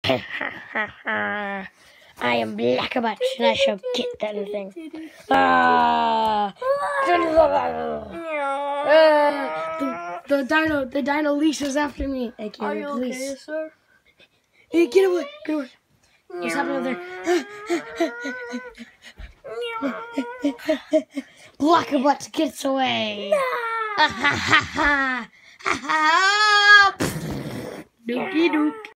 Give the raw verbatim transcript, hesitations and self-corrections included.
I am BlackerButt, and I shall get that thing. Ah! Ah! the, the dino, the dino leash is after me. Hey, kid, Are you please. okay, sir? Hey, get away! Get away! What's happening over there? BlackerButt gets away. Ha ha ha ha ha ha! Dookie dook.